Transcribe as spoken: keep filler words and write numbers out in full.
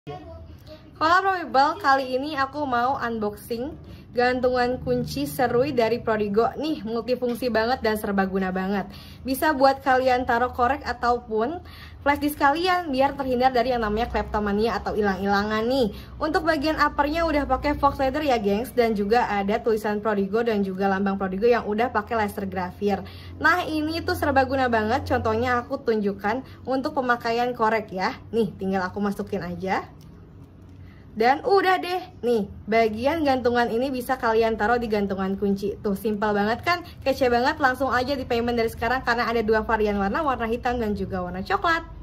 Halo Bro People, kali ini aku mau unboxing gantungan kunci Serui dari Prodigo. Nih, multifungsi banget dan serbaguna banget. Bisa buat kalian taruh korek ataupun flash disk kalian biar terhindar dari yang namanya kleptomania atau hilang-hilangan nih. Untuk bagian uppernya udah pakai Fox leather ya gengs, dan juga ada tulisan Prodigo dan juga lambang Prodigo yang udah pakai laser grafir. Nah, ini tuh serbaguna banget. Contohnya aku tunjukkan untuk pemakaian korek ya. Nih, tinggal aku masukin aja. Dan udah deh, nih bagian gantungan ini bisa kalian taruh di gantungan kunci. Tuh simpel banget kan, kece banget. Langsung aja di payment dari sekarang karena ada dua varian warna, warna hitam dan juga warna coklat.